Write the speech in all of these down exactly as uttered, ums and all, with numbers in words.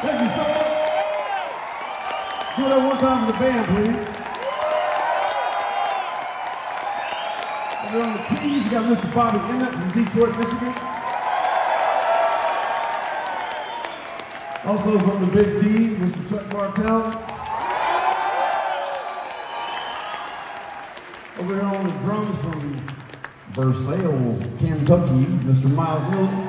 Thank you so much. Do that one time for the band, please. Over on the keys, you got Mister Bobby Emmett from Detroit, Michigan. Also from the Big D, Mister Chuck Bartels. Over here on the drums from Bartels, Kentucky, Mister Miles Milton.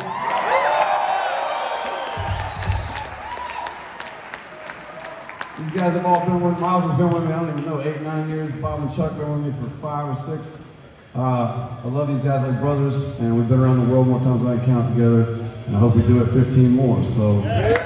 These guys have all been with me. Miles has been with me, I don't even know, eight, nine years. Bob and Chuck been with me for five or six. Uh, I love these guys like brothers, and we've been around the world more times than I can count together, and I hope we do it fifteen more. So. Yeah.